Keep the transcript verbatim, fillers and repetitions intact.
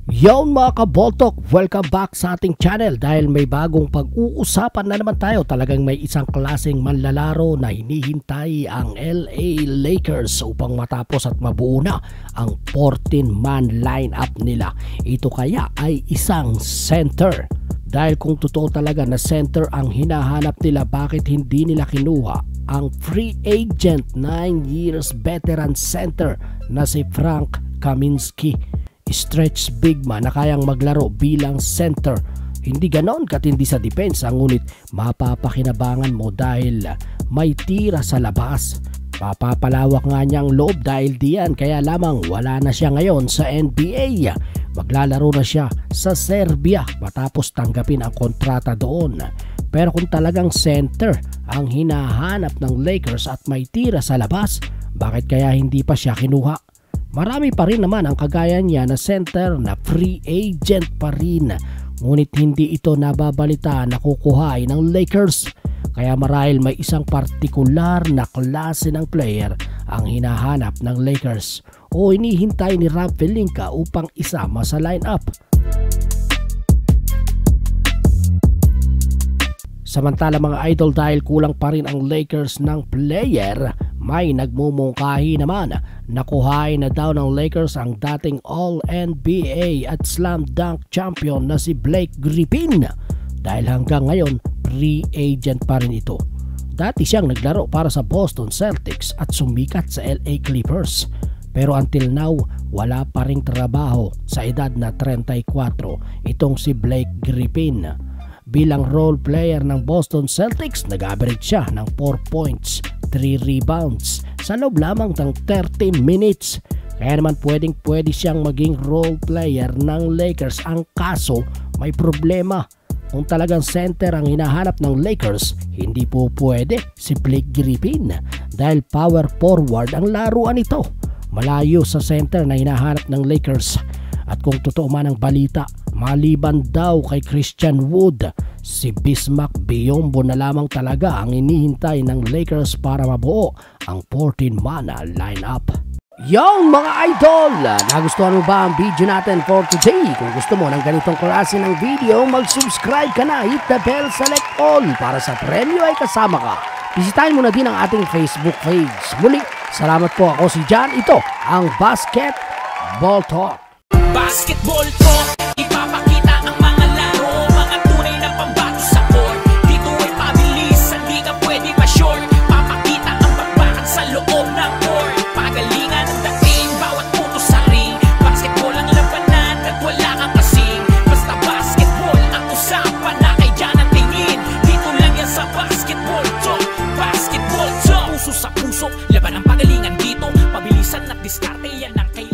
Yon mga kaboltok, welcome back sa ating channel dahil may bagong pag-uusapan na naman tayo. Talagang may isang klaseng manlalaro na hinihintay ang L A Lakers upang matapos at mabuo na ang fourteen man lineup nila. Ito kaya ay isang center. Dahil kung totoo talaga na center ang hinahanap nila, bakit hindi nila kinuha ang free agent nine years veteran center na si Frank Kaminsky? Stretch big man na kayang maglaro bilang center. Hindi ganon katindi sa depensa, ngunit mapapakinabangan mo dahil may tira sa labas. Mapapalawak nga niyang loob dahil diyan, kaya lamang wala na siya ngayon sa N B A. Maglalaro na siya sa Serbia matapos tanggapin ang kontrata doon. Pero kung talagang center ang hinahanap ng Lakers at may tira sa labas, bakit kaya hindi pa siya kinuha? Marami pa rin naman ang kagaya niya na center na free agent pa rin, ngunit hindi ito nababalita na kukuhain ng Lakers. Kaya marahil may isang partikular na klase ng player ang hinahanap ng Lakers o hinihintay ni Rob Pelinka upang isama sa lineup. Samantala mga idol, dahil kulang pa rin ang Lakers ng player, may nagmumungkahi naman na kuhain na daw ng Lakers ang dating All N B A at Slam Dunk champion na si Blake Griffin, dahil hanggang ngayon free agent pa rin ito. Dati siyang naglaro para sa Boston Celtics at sumikat sa L A Clippers, pero until now wala pa ring trabaho sa edad na thirty-four itong si Blake Griffin. Bilang role player ng Boston Celtics, nag-average siya ng four points, three rebounds sa loob lamang ng thirty minutes. Kaya naman pwedeng pwede siyang maging role player ng Lakers. Ang kaso, may problema. Kung talagang center ang hinahanap ng Lakers, hindi po pwede si Blake Griffin dahil power forward ang laruan nito. Malayo sa center na hinahanap ng Lakers. At kung totoo man ang balita, maliban daw kay Christian Wood, si Bismack Biyombo na lamang talaga ang inihintay ng Lakers para mabuo ang fourteen man lineup. Yung mga idol, nagustuhan mo ba ang video natin for today? Kung gusto mo ng ganitong klase ng video, mag-subscribe ka na, hit the bell, select all para sa premyo ay kasama ka. Bisitahin mo na din ang ating Facebook page. Muli, salamat po. Ako si John. Ito ang Basketball Talk. Basketball Talk, ipapakita ang mga laro, mga tunay na pambato sa court. Dito ay pabilis, hindi ka pwede ma-short. Papakita ang bakbakan sa loob ng court. Pagalingan ang dating, bawat puto sa ring. Basketball ang labanan at wala kang kasing. Basta basketball ang usapan na kay Jan ang tingin. Dito lang yan sa Basketball Talk. Basketball Talk, puso sa puso, laban ang pagalingan dito. Pabilisan at diskarte yan ang kay